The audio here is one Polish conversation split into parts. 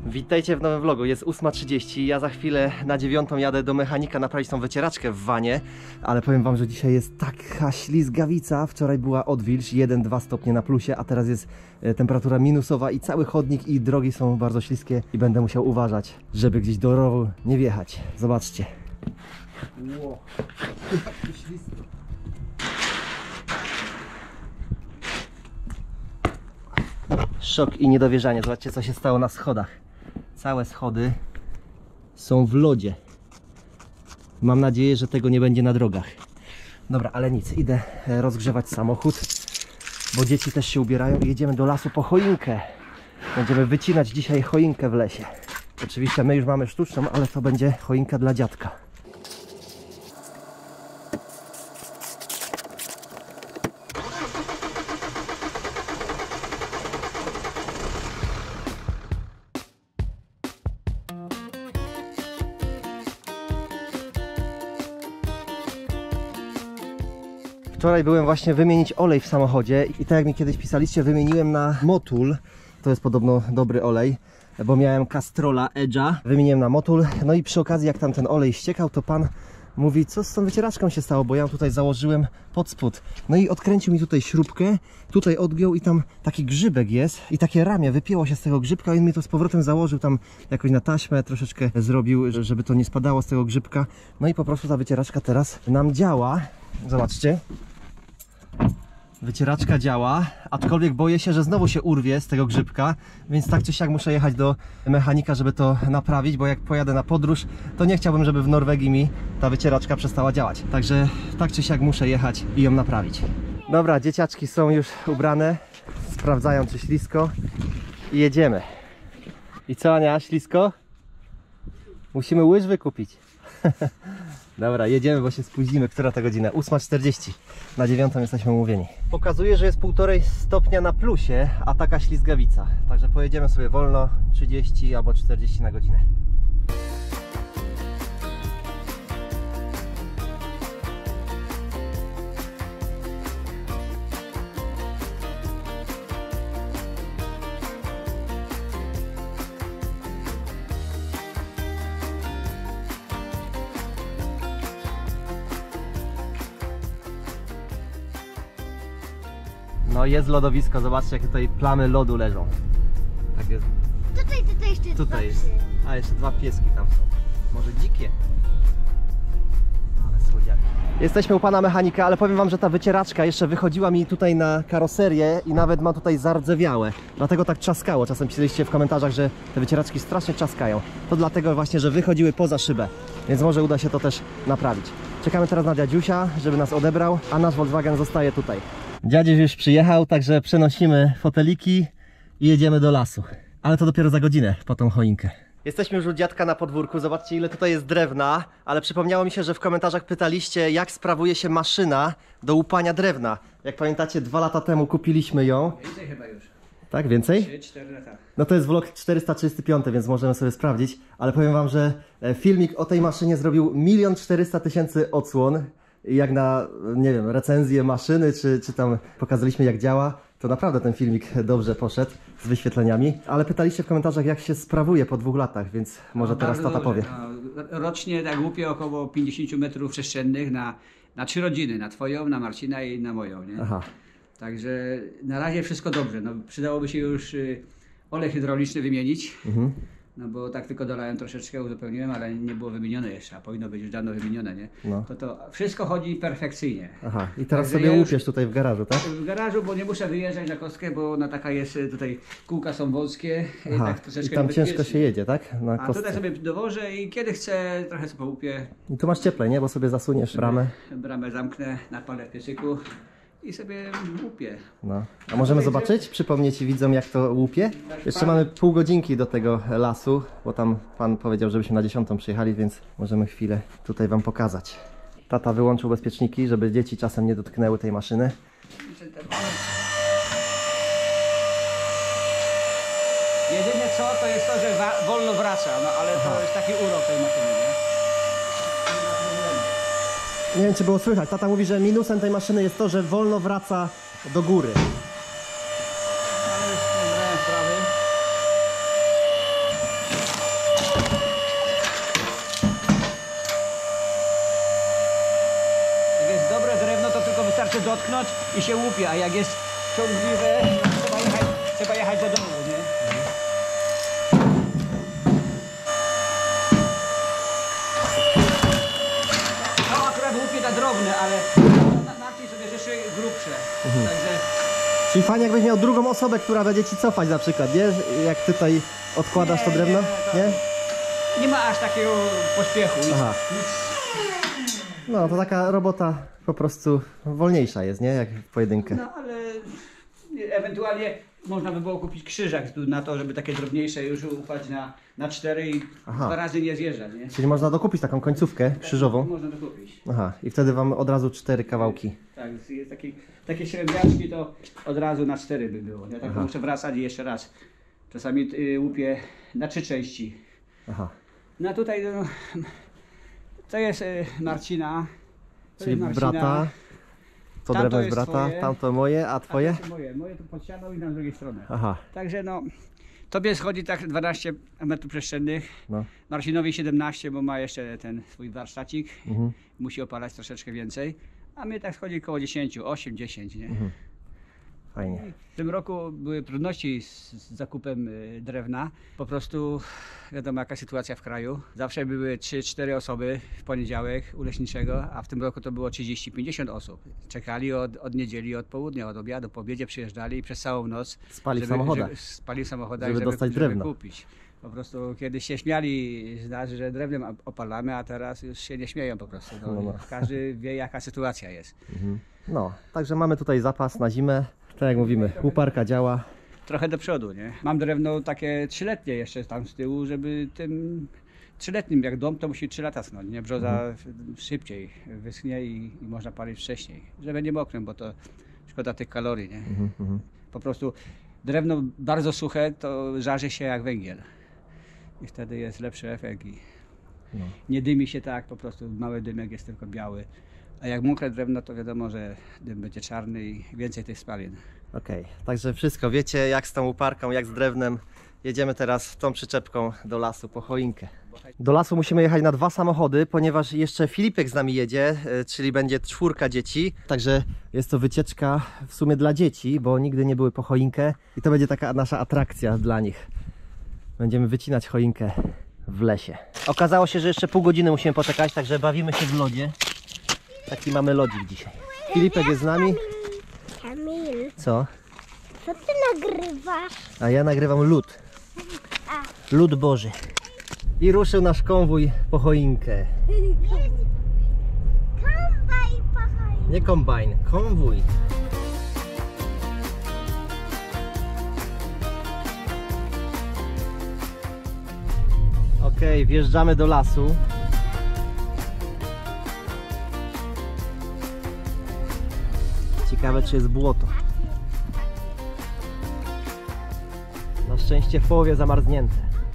Witajcie w nowym vlogu, jest 8:30, ja za chwilę na 9 jadę do mechanika naprawić tą wycieraczkę w wanie. Ale powiem wam, że dzisiaj jest taka ślizgawica, wczoraj była odwilż, 1-2 stopnie na plusie, a teraz jest temperatura minusowa i cały chodnik i drogi są bardzo śliskie i będę musiał uważać, żeby gdzieś do rowu nie wjechać. Zobaczcie. Wow. Szok i niedowierzanie, zobaczcie co się stało na schodach. Całe schody są w lodzie. Mam nadzieję, że tego nie będzie na drogach. Dobra, ale nic, idę rozgrzewać samochód, bo dzieci też się ubierają i jedziemy do lasu po choinkę. Będziemy wycinać dzisiaj choinkę w lesie. Oczywiście my już mamy sztuczną, ale to będzie choinka dla dziadka. Wczoraj byłem właśnie wymienić olej w samochodzie i tak jak mi kiedyś pisaliście, wymieniłem na Motul. To jest podobno dobry olej, bo miałem Castrola Edge'a. Wymieniłem na Motul. No i przy okazji jak tam ten olej ściekał, to pan mówi, co z tą wycieraczką się stało, bo ja ją tutaj założyłem pod spód. No i odkręcił mi tutaj śrubkę, tutaj odgiął i tam taki grzybek jest i takie ramię wypięło się z tego grzybka i on mi to z powrotem założył tam jakoś na taśmę, troszeczkę zrobił, żeby to nie spadało z tego grzybka. No i po prostu ta wycieraczka teraz nam działa. Zobaczcie. Wycieraczka działa, aczkolwiek boję się, że znowu się urwie z tego grzybka, więc tak czy siak muszę jechać do mechanika, żeby to naprawić, bo jak pojadę na podróż, to nie chciałbym, żeby w Norwegii mi ta wycieraczka przestała działać. Także tak czy siak muszę jechać i ją naprawić. Dobra, dzieciaczki są już ubrane, sprawdzają czy ślisko i jedziemy. I co, Ania, ślisko? Musimy łyżwy kupić. Dobra, jedziemy, bo się spóźnimy. Która to godzina? 8:40. Na 9 jesteśmy umówieni. Pokazuje, że jest 1,5 stopnia na plusie, a taka ślizgawica. Także pojedziemy sobie wolno 30 albo 40 na godzinę. No jest lodowisko, zobaczcie jakie tutaj plamy lodu leżą. Tak jest. Tutaj jeszcze Tutaj dwa jest. psy. A jeszcze dwa pieski tam są. Może dzikie. Ale słodziaki. Jesteśmy u pana mechanika, ale powiem wam, że ta wycieraczka jeszcze wychodziła mi tutaj na karoserię i nawet ma tutaj zardzewiałe. Dlatego tak trzaskało. Czasem pisaliście w komentarzach, że te wycieraczki strasznie trzaskają. To dlatego właśnie, że wychodziły poza szybę. Więc może uda się to też naprawić. Czekamy teraz na dziadziusia, żeby nas odebrał, a nasz Volkswagen zostaje tutaj. Dziadziuś już przyjechał, także przenosimy foteliki i jedziemy do lasu. Ale to dopiero za godzinę po tą choinkę. Jesteśmy już u dziadka na podwórku, zobaczcie ile tutaj jest drewna, ale przypomniało mi się, że w komentarzach pytaliście, jak sprawuje się maszyna do łupania drewna. Jak pamiętacie, 2 lata temu kupiliśmy ją. Więcej chyba już. Tak, więcej? 3-4 lata. No to jest vlog 435, więc możemy sobie sprawdzić. Ale powiem wam, że filmik o tej maszynie zrobił 1 400 000 odsłon. Jak na, nie wiem, recenzję maszyny, czy tam pokazaliśmy jak działa, to naprawdę ten filmik dobrze poszedł z wyświetleniami. Ale pytaliście w komentarzach jak się sprawuje po 2 latach, więc może teraz tata powie. No, rocznie tak łupie około 50 metrów przestrzennych na 3 rodziny, na twoją, na Marcina i na moją, nie? Aha. Także na razie wszystko dobrze. No, przydałoby się już olej hydrauliczny wymienić. No bo tak tylko dolałem troszeczkę, uzupełniłem, ale nie było wymienione jeszcze, a powinno być już dawno wymienione, nie? No. To wszystko chodzi perfekcyjnie. Aha, i teraz Także sobie ja łupiesz tutaj w garażu, tak? W garażu, bo nie muszę wyjeżdżać na kostkę, bo ona taka jest, tutaj kółka są wąskie. Aha, tak troszeczkę i tam ciężko niebezpiecznie. się jedzie, tak? Na A kostce. tutaj sobie dowożę i kiedy chcę, trochę sobie połupię. I tu masz cieplej, nie? Bo sobie zasuniesz bramę. Bramę zamknę, napalę w piecyku i sobie łupię. No. A możemy zobaczyć? Przypomnieć widzom jak to łupie? Jeszcze mamy pół godzinki do tego lasu, bo tam pan powiedział, żebyśmy na 10 przyjechali, więc możemy chwilę tutaj wam pokazać. Tata wyłączył bezpieczniki, żeby dzieci czasem nie dotknęły tej maszyny. Jedynie co, to jest to, że wolno wraca, no ale to jest taki urok tej maszyny, nie? Nie wiem czy było słychać, tata mówi, że minusem tej maszyny jest to, że wolno wraca do góry. Ale już nie brałem sprawy. wystarczy dotknąć i się łupie, a jak jest ciągliwe, trzeba jechać do domu, nie? To akurat łupie na drobne, ale Marcin sobie rzeczy grubsze. Także Czyli fajnie jakbyś miał drugą osobę, która będzie ci cofać na przykład, nie? Jak tutaj odkładasz to drewno, nie? nie ma aż takiego pośpiechu. Aha. No to taka robota po prostu wolniejsza jest, nie? Jak w pojedynkę. No ale ewentualnie można by było kupić krzyżak na to, żeby takie drobniejsze już upaść na 4 i Aha. 2 razy nie zjeżdżać, nie? Czyli można dokupić taką końcówkę krzyżową. Można to kupić. Aha, i wtedy wam od razu 4 kawałki. Tak, jest takie średniaczki to od razu na 4 by było. Ja tak Aha. muszę wracać i jeszcze raz. Czasami łupię na 3 części. Aha. No tutaj to jest Marcina. To Czyli jest Marcina. brata, to Tamto drewno jest jest brata, twoje. tamto moje, a A twoje? to jest moje tu pod ścianą i na drugiej stronie. Aha, Także no, tobie schodzi tak 12 metrów przestrzennych, no. Marcinowi 17, bo ma jeszcze ten swój warsztacik, Mhm. musi opalać troszeczkę więcej, a mnie tak schodzi około 10, 8, 10, nie? Fajnie. W tym roku były trudności z zakupem drewna. Po prostu wiadomo jaka sytuacja w kraju. Zawsze były 3-4 osoby w poniedziałek u leśniczego, a w tym roku to było 30-50 osób. Czekali od niedzieli, od południa, od obiadu, po obiedzie przyjeżdżali i przez całą noc Spali w samochodach. spali w samochodach, Żeby dostać drewno. kupić. Po prostu kiedyś się śmiali z nas, że drewnem opalamy, a teraz już się nie śmieją po prostu. No. Każdy wie jaka sytuacja jest. No, także mamy tutaj zapas na zimę. Tak jak mówimy, łuparka działa. Trochę do przodu, nie? Mam drewno takie 3-letnie jeszcze tam z tyłu, żeby tym 3-letnim jak dom to musi 3 lata snąć, nie? Brzoza szybciej wyschnie i można palić wcześniej. Że będzie mokrym, bo to szkoda tych kalorii, nie? Po prostu drewno bardzo suche to żarzy się jak węgiel. I wtedy jest lepszy efekt i nie dymi się tak, po prostu mały dymek jest tylko biały. A jak mokre drewno to wiadomo, że dym będzie czarny i więcej tych spalin. Okej, także wszystko wiecie, jak z tą łuparką, jak z drewnem. Jedziemy teraz tą przyczepką do lasu po choinkę. Do lasu musimy jechać na 2 samochody, ponieważ jeszcze Filipek z nami jedzie, czyli będzie 4 dzieci. Także jest to wycieczka w sumie dla dzieci, bo nigdy nie były po choinkę i to będzie taka nasza atrakcja dla nich. Będziemy wycinać choinkę w lesie. Okazało się, że jeszcze pół godziny musimy poczekać, także bawimy się w lodzie. Taki mamy lodzik dzisiaj. Filipek jest z nami. Kamil, Co? co ty nagrywasz? A ja nagrywam lód. Lód Boży. I ruszył nasz konwój po choinkę. Kombaj pochoj. Nie kombajn, konwój. Okej, wjeżdżamy do lasu. Ciekawe, czy jest błoto. Na szczęście w połowie zamarznięte.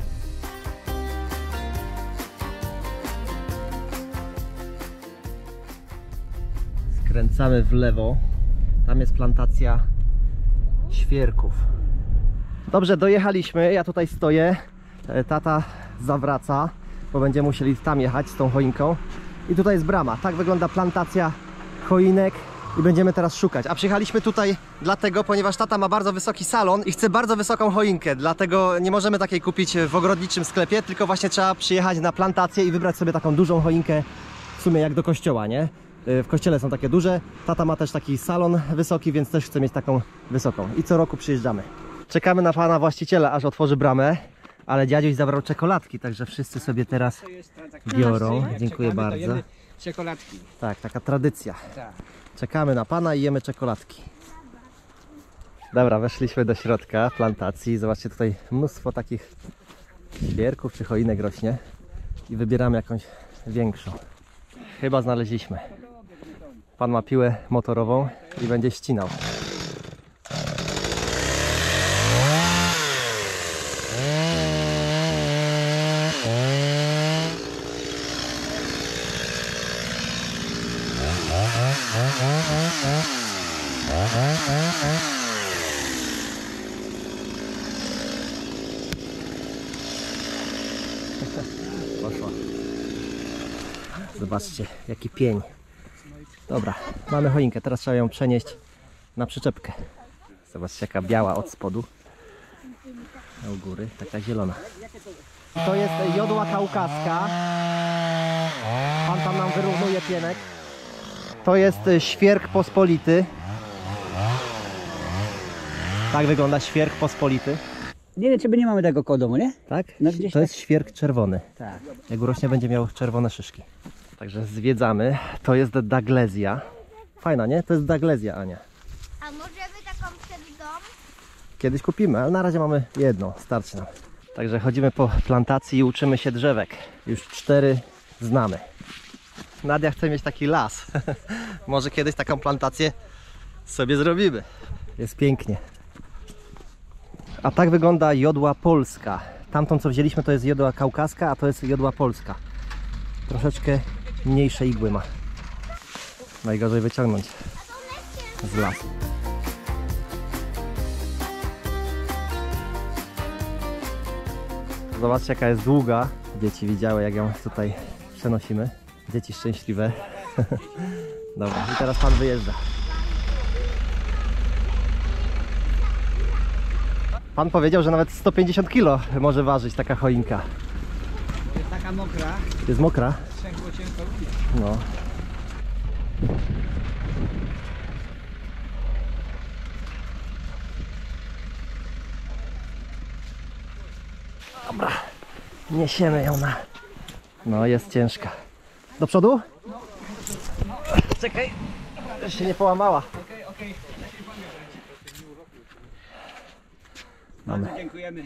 Skręcamy w lewo. Tam jest plantacja świerków. Dobrze, dojechaliśmy. Ja tutaj stoję. Tata zawraca, bo będziemy musieli tam jechać z tą choinką. I tutaj jest brama. Tak wygląda plantacja choinek. I będziemy teraz szukać. A przyjechaliśmy tutaj dlatego, ponieważ tata ma bardzo wysoki salon i chce bardzo wysoką choinkę. Dlatego nie możemy takiej kupić w ogrodniczym sklepie, tylko właśnie trzeba przyjechać na plantację i wybrać sobie taką dużą choinkę, w sumie jak do kościoła, nie? W kościele są takie duże. Tata ma też taki salon wysoki, więc też chce mieć taką wysoką. I co roku przyjeżdżamy. Czekamy na pana właściciela, aż otworzy bramę. Ale dziaduś zabrał czekoladki, także wszyscy sobie teraz To jest biorą. jak Dziękuję czekamy, to bardzo. jemy czekoladki. Tak, taka tradycja. Tak. Czekamy na pana i jemy czekoladki. Dobra, weszliśmy do środka plantacji. Zobaczcie, tutaj mnóstwo takich świerków czy choinek rośnie. I wybieramy jakąś większą. Chyba znaleźliśmy. Pan ma piłę motorową i będzie ścinał. Poszła. Zobaczcie, jaki pień. Dobra, mamy choinkę, teraz trzeba ją przenieść na przyczepkę. Zobaczcie, jaka biała od spodu. A u góry taka zielona. To jest jodła kaukaska. Pan tam nam wyrównuje pienek. To jest świerk pospolity. Tak wygląda świerk pospolity. Nie wiem, czy my nie mamy tego koło domu, nie? Tak? No gdzieś To jest świerk czerwony. Tak. Jak urośnie, będzie miał czerwone szyszki. Także zwiedzamy. To jest Daglezja. Fajna, nie? To jest Daglezja, Ania. A możemy taką przed dom? Kiedyś kupimy, ale na razie mamy jedno, starczy nam. Także chodzimy po plantacji i uczymy się drzewek. Już 4 znamy. Nadia chce mieć taki las. Może kiedyś taką plantację sobie zrobimy. Jest pięknie. A tak wygląda jodła polska. Tamtą co wzięliśmy to jest jodła kaukaska, a to jest jodła polska. Troszeczkę mniejsze igły ma. Najgorzej wyciągnąć z lasu. Zobaczcie, jaka jest długa. Dzieci widziały, jak ją tutaj przenosimy. Dzieci szczęśliwe. Dobra, i teraz pan wyjeżdża. Pan powiedział, że nawet 150 kg może ważyć taka choinka. Jest taka mokra, Jest mokra? trzeba cienko lubić. No. Dobra, niesiemy ją na... No, jest ciężka. Do przodu? Czekaj, się nie połamała. Okej. Mamy. Bardzo dziękujemy.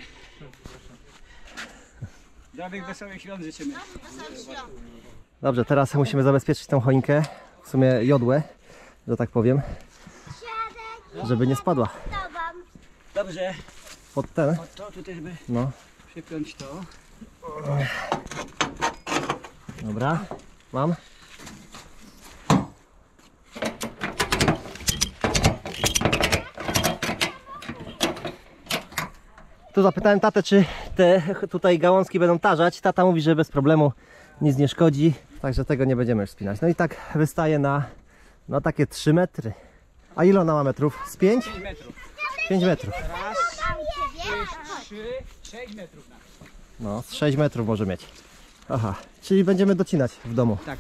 Zdrowych, wesołych świąt życzymy. Dobrze, teraz musimy zabezpieczyć tą choinkę, w sumie jodłę, że tak powiem, żeby nie spadła Tobą. Dobrze. pod ten. O to tutaj, żeby No, przypiąć to. dobra, mam. Tu zapytałem tatę, czy te tutaj gałązki będą tarzać. Tata mówi, że bez problemu, nic nie szkodzi, także tego nie będziemy już spinać. No i tak wystaje na no takie 3 metry. A ile ona ma metrów? Z 5? 5 metrów. 5 metrów. Raz, 3, 6 metrów nawet. No, z 6 metrów może mieć. Aha, czyli będziemy docinać w domu. Tak.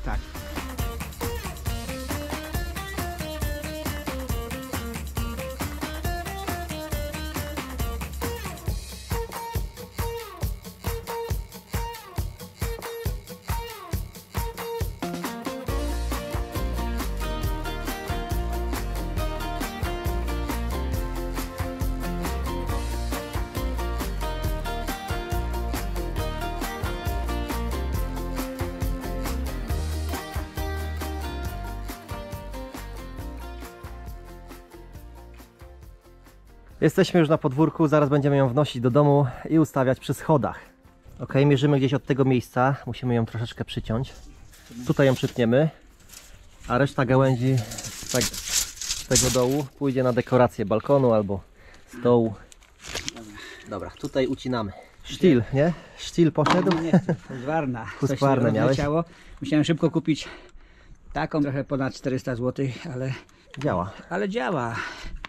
Jesteśmy już na podwórku, zaraz będziemy ją wnosić do domu i ustawiać przy schodach. Ok, mierzymy gdzieś od tego miejsca, musimy ją troszeczkę przyciąć. Tutaj ją przytniemy, a reszta gałęzi z tego dołu pójdzie na dekorację balkonu albo stołu. Dobra, tutaj ucinamy. Sztil, nie? Sztil poszedł? Nie, husqvarna. Husqvarnę miałeś? Musiałem szybko kupić taką, trochę ponad 400 zł, Działa. ale działa.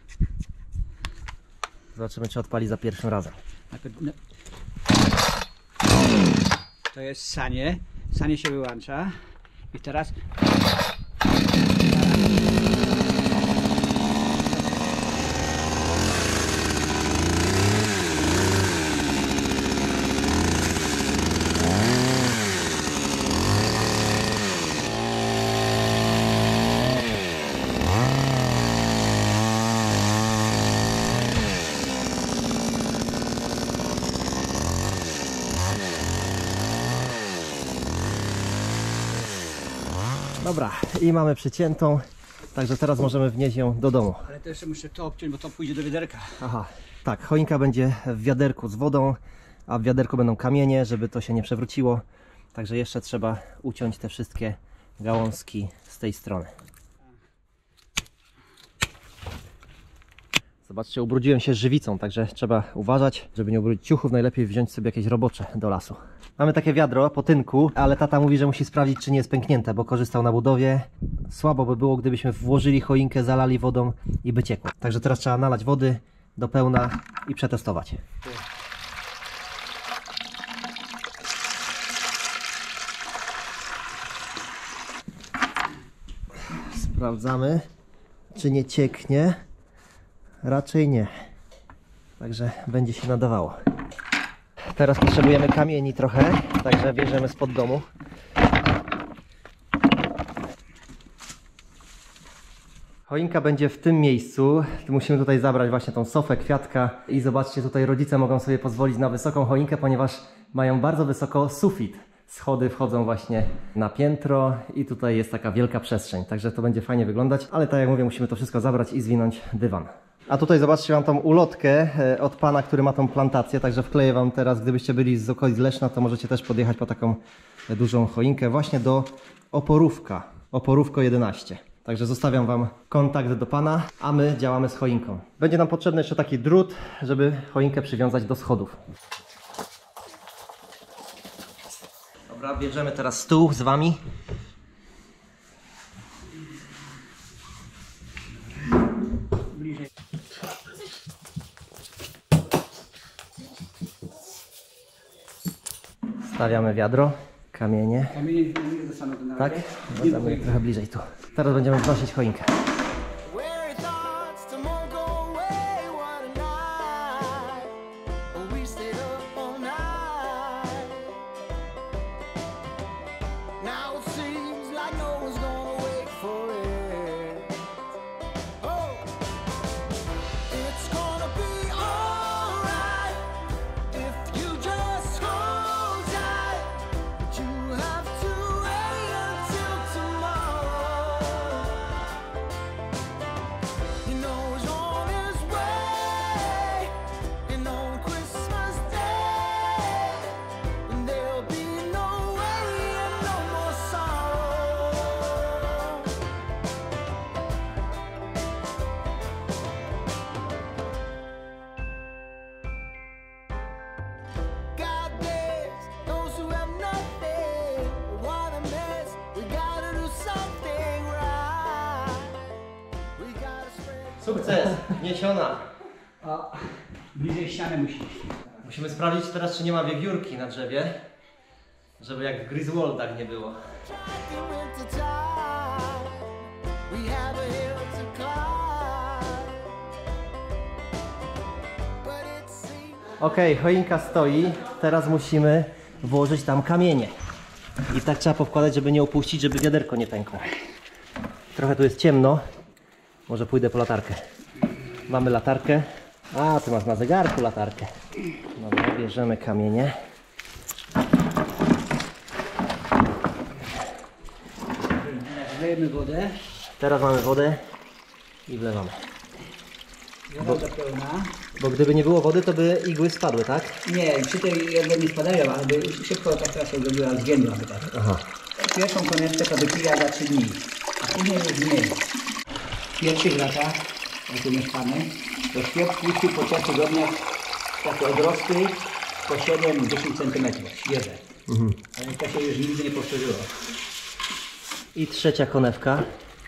Zobaczymy, czy odpali za pierwszym razem. To jest sanie. Sanie się wyłącza. I teraz... Dobra, i mamy przyciętą, także teraz możemy wnieść ją do domu. Ale to jeszcze muszę to obciąć, bo to pójdzie do wiaderka. Aha, tak, choinka będzie w wiaderku z wodą, a w wiaderku będą kamienie, żeby to się nie przewróciło. Także jeszcze trzeba uciąć te wszystkie gałązki z tej strony. Zobaczcie, ubrudziłem się żywicą, także trzeba uważać, żeby nie ubrudzić ciuchów. Najlepiej wziąć sobie jakieś robocze do lasu. Mamy takie wiadro po tynku, ale tata mówi, że musi sprawdzić, czy nie jest pęknięte, bo korzystał na budowie. Słabo by było, gdybyśmy włożyli choinkę, zalali wodą i by ciekło. Także teraz trzeba nalać wody do pełna i przetestować. Sprawdzamy, czy nie cieknie. Raczej nie. Także będzie się nadawało. Teraz potrzebujemy kamieni trochę, także bierzemy spod domu. Choinka będzie w tym miejscu. Musimy tutaj zabrać właśnie tą sofę, kwiatka i zobaczcie, tutaj rodzice mogą sobie pozwolić na wysoką choinkę, ponieważ mają bardzo wysoko sufit. Schody wchodzą właśnie na piętro i tutaj jest taka wielka przestrzeń, także to będzie fajnie wyglądać, ale tak jak mówię, musimy to wszystko zabrać i zwinąć dywan. A tutaj zobaczcie, mam tą ulotkę od pana, który ma tą plantację, także wkleję wam teraz, gdybyście byli z okolic Leszna, to możecie też podjechać po taką dużą choinkę właśnie do Oporówka, Oporówko 11. Także zostawiam wam kontakt do pana, a my działamy z choinką. Będzie nam potrzebny jeszcze taki drut, żeby choinkę przywiązać do schodów. Dobra, bierzemy teraz stół z wami. Stawiamy wiadro, kamienie. Kamienie nie zostaną do Tak? Zostawiamy trochę bliżej tu. Teraz będziemy wnosić choinkę. Sukces! Niesiona! O, bliżej ściany musi iść. Musimy sprawdzić teraz, czy nie ma wiewiórki na drzewie, żeby jak w Griswoldach nie było. Okej, choinka stoi, teraz musimy włożyć tam kamienie. I tak trzeba powkładać, żeby nie upuścić, żeby wiaderko nie pękło. Trochę tu jest ciemno, może pójdę po latarkę. Mamy latarkę. A, ty masz na zegarku latarkę. Dobra, bierzemy kamienie. Wlejemy wodę. Teraz mamy wodę i wlewamy. Woda pełna. Bo gdyby nie było wody, to by igły spadły, tak? Nie, przy tej jakby nie spadają, ale by szybko tak teraz się zrobiła zgięła by tak. Aha. Pierwszą konewkę to wypija za 3 dni, a później już mniej. W pierwszych latach, jak tu mieszkamy, to świat puścił po 3 tygodniach takie odrosty po 7-10 cm świeże. Ale to się już nigdy nie powtórzyło. I trzecia konewka.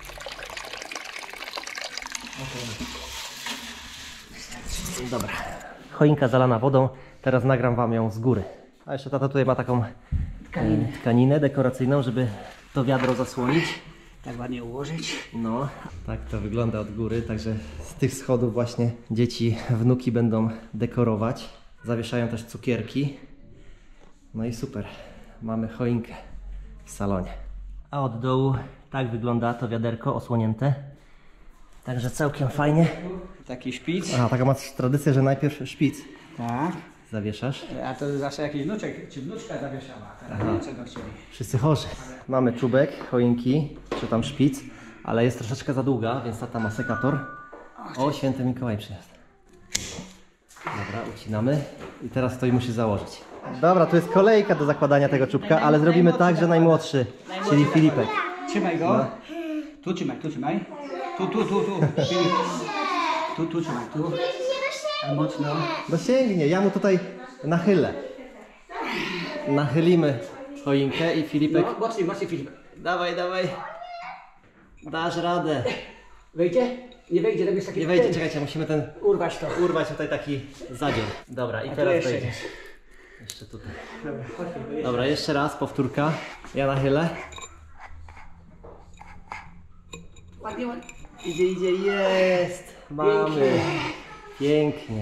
Dobra. Choinka zalana wodą. Teraz nagram wam ją z góry. A jeszcze tata tutaj ma taką tkaninę dekoracyjną, żeby to wiadro zasłonić. Tak ładnie ułożyć. No, tak to wygląda od góry, także z tych schodów właśnie dzieci, wnuki będą dekorować. Zawieszają też cukierki. No i super, mamy choinkę w salonie. A od dołu tak wygląda to wiaderko osłonięte. Także całkiem fajnie. Taki szpic. A, taką masz tradycję, że najpierw szpic Tak. zawieszasz. A to zawsze jakiś wnuczek czy wnuczka zawieszała. Teraz czego chcieli. Wszyscy chorzy. Mamy czubek, choinki, czy tam szpic, ale jest troszeczkę za długa, więc tata ma sekator. O, święty Mikołaj przyjazd. Dobra, ucinamy i teraz ktoś musi założyć. Dobra, tu jest kolejka do zakładania tego czubka, ale zrobimy tak, że najmłodszy, czyli Filipek. Trzymaj go. Tu trzymaj, tu trzymaj. Tu. Tu trzymaj, tu. Mocno. No sięgnie, ja mu tutaj nachylę. Nachylimy choinkę i Filipek... No, mocniej Filip. Dawaj, dawaj. Dasz radę. Wejdzie? Nie wejdzie, robisz taki... Nie wejdzie, czekajcie, musimy Urwać to. urwać tutaj taki zadziór. Dobra, i tu teraz jeszcze wejdzie. jest. Jeszcze tutaj. Dobra, chodźmy. Dobra, jeszcze raz, powtórka. Ja nachylę. Ładnie, ładnie. Idzie, jest! Mamy. Pięknie.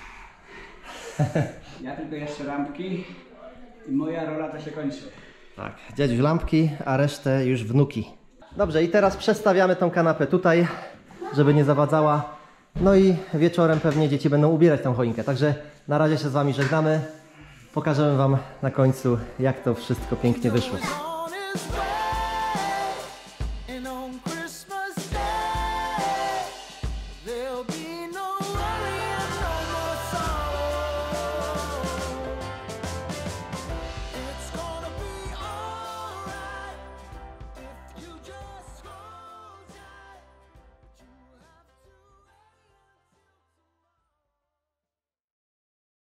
Ja tylko jeszcze lampki i moja rola to się kończy. Tak, dziadziuś lampki, a resztę już wnuki. Dobrze, i teraz przestawiamy tą kanapę tutaj, żeby nie zawadzała. No i wieczorem pewnie dzieci będą ubierać tą choinkę. Także na razie się z Wami żegnamy. Pokażemy Wam na końcu, jak to wszystko pięknie wyszło.